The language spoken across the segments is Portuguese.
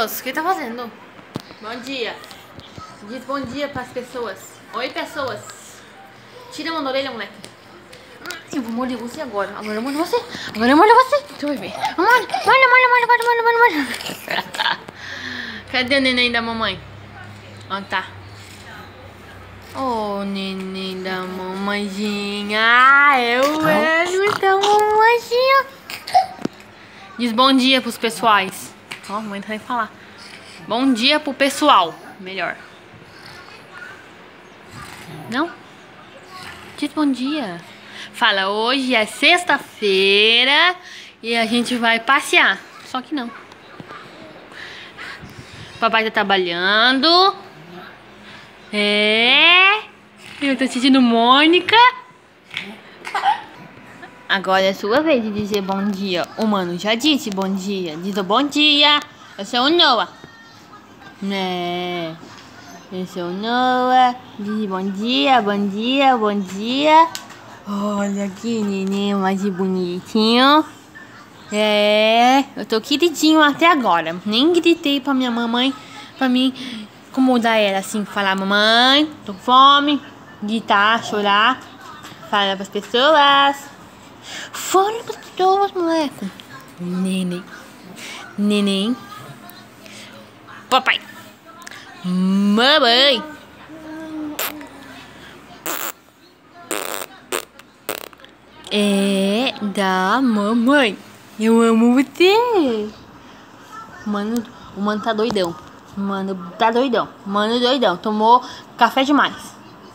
pessoas. O que tá fazendo? Bom dia. Diz bom dia pras pessoas. Oi, pessoas. Tira a mão da orelha, moleque. Eu vou morder você agora. Agora eu mordo você. Agora eu mordo você. Você vai ver. Morde. Cadê o neném da mamãe? Ó, tá. Ô, neném da mamãezinha. Eu da mamãezinha. Diz bom dia pros pessoais. Ó, mamãe tá sem falar. Bom dia pro pessoal. Melhor. Não? Diz bom dia. Fala, hoje é sexta-feira e a gente vai passear. Só que não. Papai tá trabalhando. Eu tô assistindo Mônica. Agora é sua vez de dizer bom dia. O mano já disse bom dia. Diz bom dia. Eu sou o Noah. Né? Eu sou o Noah. Diz bom dia, bom dia, bom dia. Olha que neném mais bonitinho. Eu tô queridinho até agora. Nem gritei pra minha mamãe, pra mim incomodar ela assim, falar mamãe, tô com fome, gritar, chorar, falar pras pessoas. Fala pras pessoas, moleque. Neném. Neném. Papai. Mamãe. É da mamãe. Eu amo você. O mano tá doidão. O mano tá doidão. O mano doidão. Tomou café demais.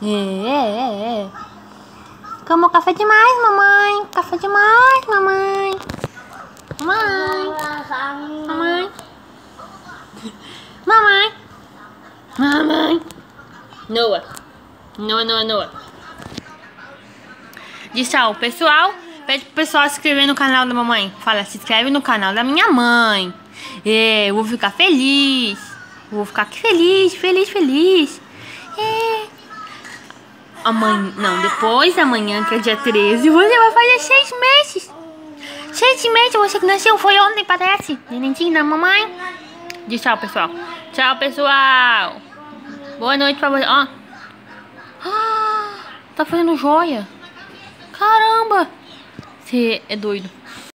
Tomou café demais, mamãe. Café demais, mamãe. Mamãe. Mamãe. Mamãe. Mamãe. Noah. Noah. Diz tchau, pessoal. Pede pro pessoal se inscrever no canal da mamãe. Fala, se inscreve no canal da minha mãe. Eu vou ficar feliz. Vou ficar aqui feliz. Amanhã, não, depois da manhã, que é dia 13, você vai fazer 6 meses. 6 meses, você que nasceu, foi ontem, parece. Nenenzinho da mamãe. Diz tchau, pessoal. Tchau, pessoal. Boa noite pra você. Ó. Tá fazendo joia. Caramba. Você é doido.